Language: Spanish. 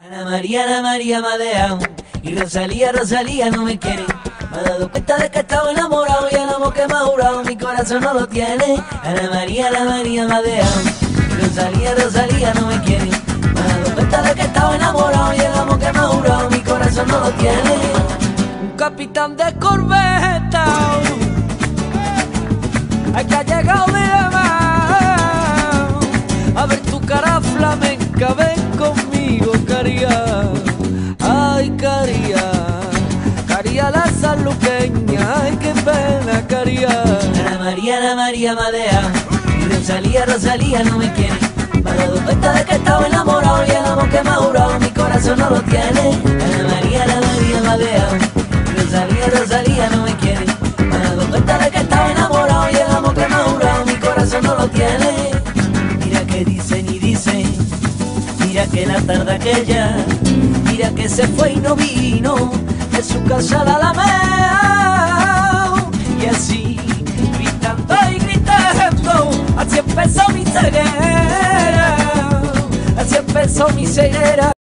Ana María me ha dejado y Rosalía, Rosalía no me quiere. Me ha dado cuenta de que estaba enamorado y el amor que me ha jurado mi corazón no lo tiene. Ana María me ha dejado y Rosalía, Rosalía no me quiere. Me ha dado cuenta de que estaba enamorado y el amor que me ha jurado mi corazón no lo tiene. Un capitán de corbeta, ay, que ha llegado de llamar a ver tu cara flamenca, ven conmigo, caría. Ay, caría, caría la sanluqueña, ay, qué pena, caría. Ana María me ha dejado y Rosalía, Rosalía no me quiere. Me ha dado cuenta de que estaba enamorado y el amor que me ha jurado mi corazón no lo tiene. Ana María me ha dejado y Rosalía, Rosalía no me quiere. Me ha dado cuenta de que estaba enamorado y el amor que me ha jurado mi corazón no lo tiene. Mira que dicen y dicen, mira que la tarde aquella, mira que se fue y no vino de su casa a la Alameda. Y así, gritando y gritando, así empezó mi ceguera, así empezó mi ceguera.